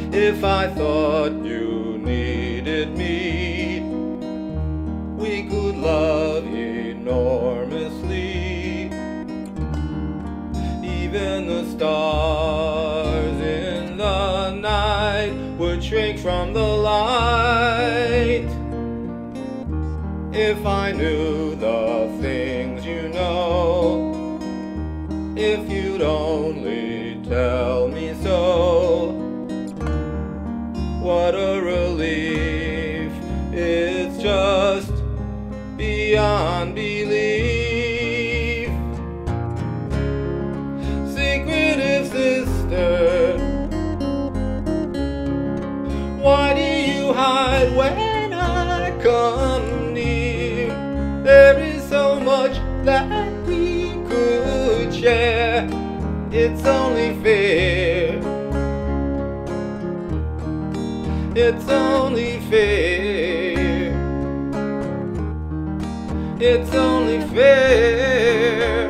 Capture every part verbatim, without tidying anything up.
If I thought you needed me, we could love enormously. Even the stars in the night would shrink from the light. If I knew the things you know, if you'd only tell me so. What a relief, it's just beyond belief. Secretive sister, why do you hide when I come near? There is so much that we could share. It's only fair. It's only fair. It's only fair.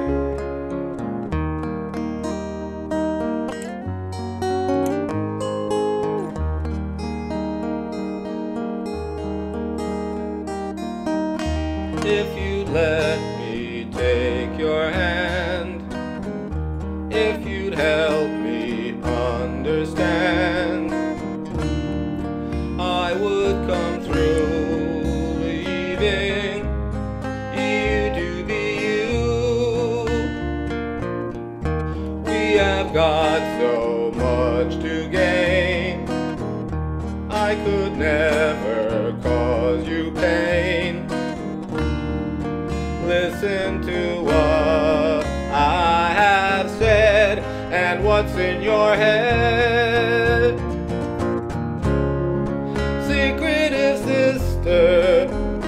If you'd let me take your hand, if you'd help me understand, I would come through, leaving you to be you. We have got so much to gain, I could never cause you pain. Listen to what I have said and what's in your head. Secretive sister,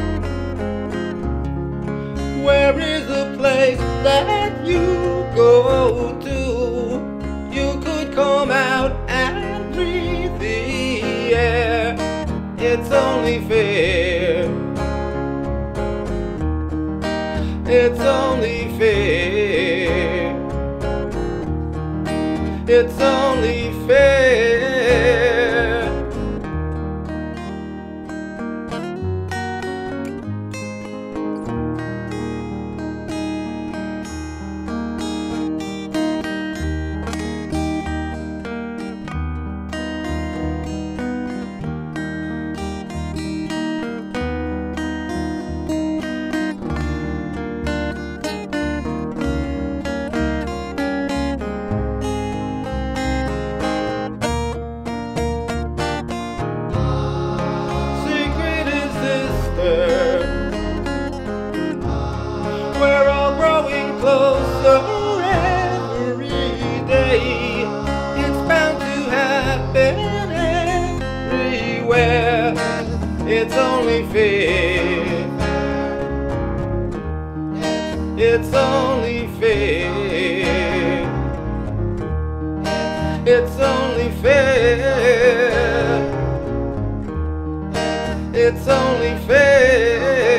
where is the place that you go to? You could come out and breathe the air. It's only fair. It's only fair. It's only fair. We're all growing closer every day. It's bound to happen everywhere. It's only fair. It's only fair. It's only fair. It's only fair.